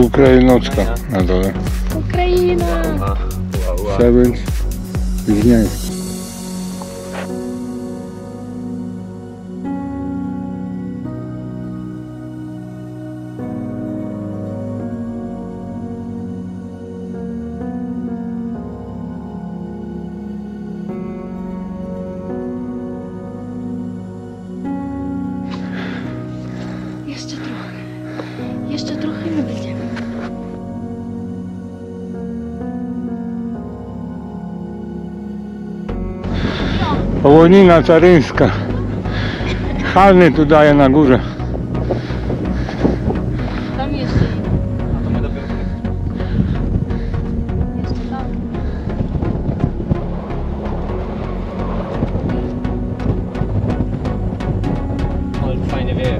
Ukrainocka na dole. Ukraina! Przełęcz Wiśniańska. Jeszcze trochę nie będziemy. Połonina Caryńska. Halny tu daje na górze. Tam jeszcze idę. A to my dopiero... Jeszcze tam. Ale fajnie wieje.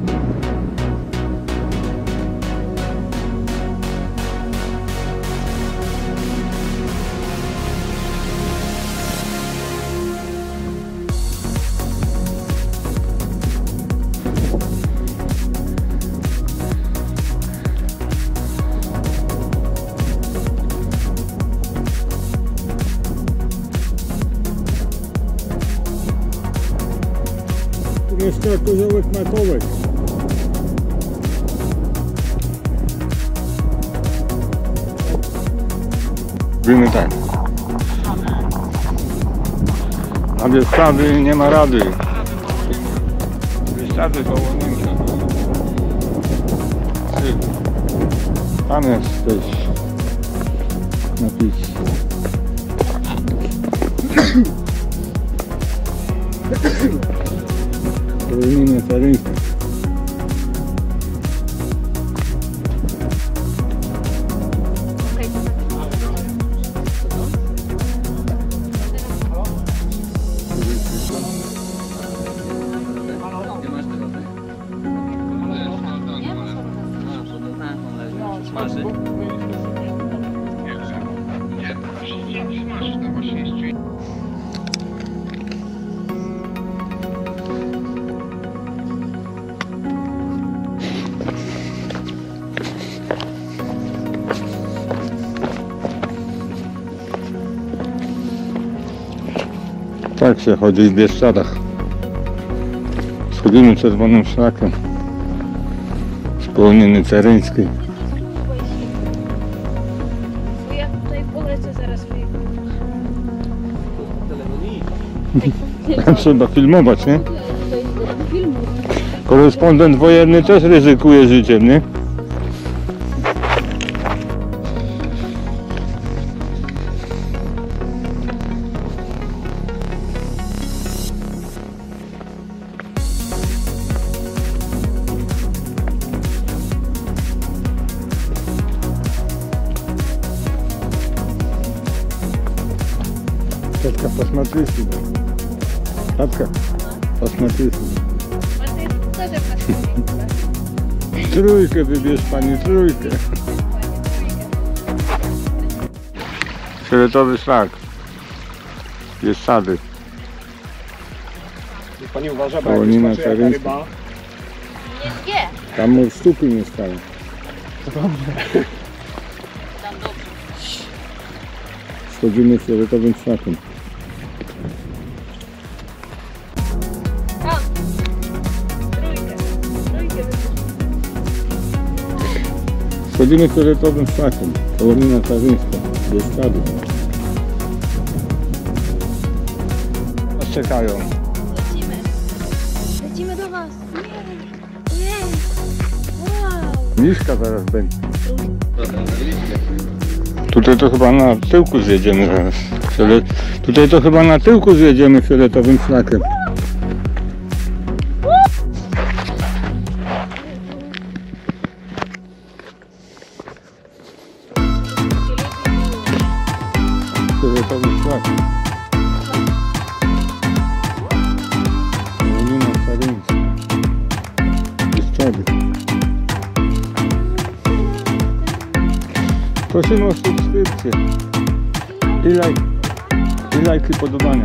Jeszcze koziołek Matołek. Mówimy tak. A Bieszczady nie ma rady. Bieszczady Połoninka. Tam jest też napis. Połonina Caryńska. Smaży. Tak się chodzi w Bieszczadach. Schodzimy czerwonym szlakiem z Połoniny Caryńskiej. Bo ja tutaj polecę zaraz swojego. Trzeba filmować, nie? Tutaj do filmu. Korespondent wojenny też ryzykuje życiem, nie? Tatka, посмотрите. Tatka, посмотрите. Trójkę wybierz pani, trójkę. Fioletowy szlak. Bieszczady. Pani uważa, bo Połonina jak już patrzy, jaka Caryńska. ryba, Nie zgie. Tam mu sztuki nie stają. Tam dobrze. Schodzimy fioletowym szlakiem. Tam. Trójkę. Trójkę wybierz. Schodzimy fioletowym szlakiem. Połonina Caryńska. Bieszczady. Nas czekają. Lecimy. Lecimy do was. Nie. Nie. Wow. Niżka zaraz będzie. Tutaj to chyba na tyłku zjedziemy zaraz. Tutaj to chyba na tyłku zjedziemy fioletowym szlakiem. Fioletowy szlak. Połonina Caryńska. Bieszczady. Prosimy o subskrypcję i lajki podobania.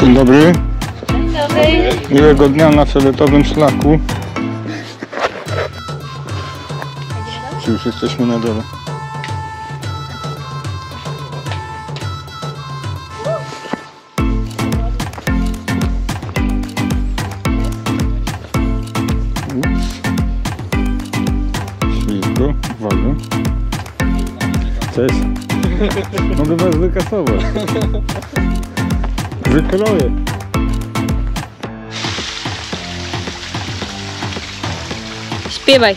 Dzień dobry. Dzień dobry. Miłego dnia na fioletowym szlaku. Czy już jesteśmy na dole? Ups. Ślisko, uwaga. Cześć. Mogę was wykasować. Wykroję. Śpiewaj.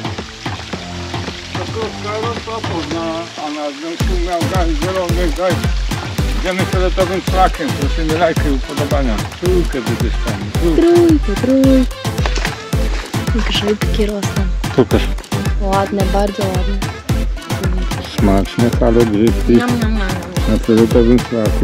A na związku miał gaz zielony, gaz. Idziemy fioletowym szlakiem. Prosimy lajki i upodobania. Trójkę wyzyskamy. Trójkę. Grzybki rosną. Pokaż. Ładne, bardzo ładne. Smaczne, ale grzybki Niam, niam, niam. na fioletowym szlaku.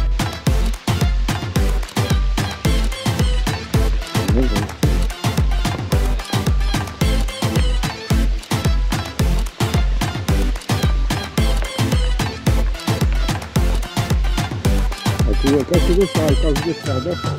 A tu jakaś rysalka w wysadach.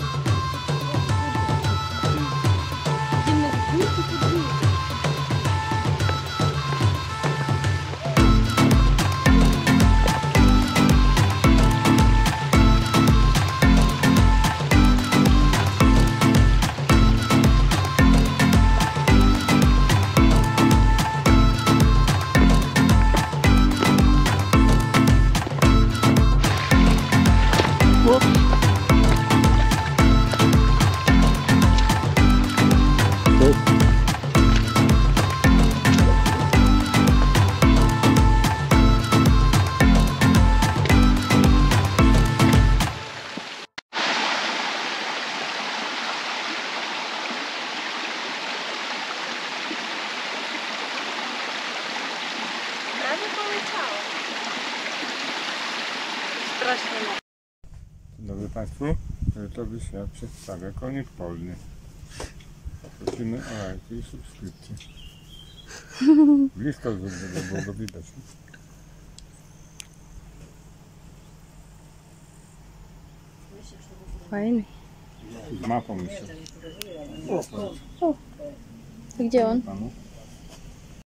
Prawie poleciało. Strasznie. Dzień dobry Państwu, fioletowy świat przedstawia konik polny. Prosimy o lajki i subskrypcję. Blisko żeby było go widać. Fajny. Z mapą jeszcze. Gdzie on? Panu.